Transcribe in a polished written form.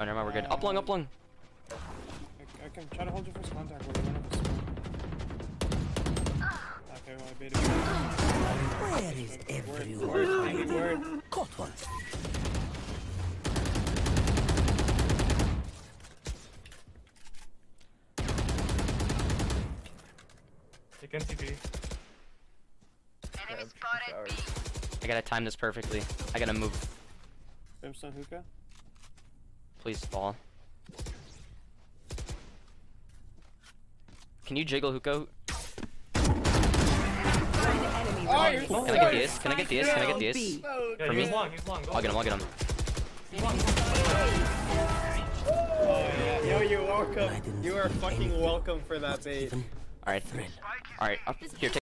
Oh, never mind, we're good. Up lung, up lung. I can try to hold you first contact with one of us. Okay, well, I baited you. Where is everyone? Word. Caught one. You can TP. Enemy spotted B. I gotta time this perfectly. I gotta move. Brimstone hookah. Please fall. Can you jiggle hookah? Oh, you're Can I get this? Can I get this? Can I get this? Yeah, For me? he's long, he's long. Go. I'll get him, I'll get him. Oh, yeah. Yo, you're welcome. You are fucking welcome for that bait. Alright. Alright, here, take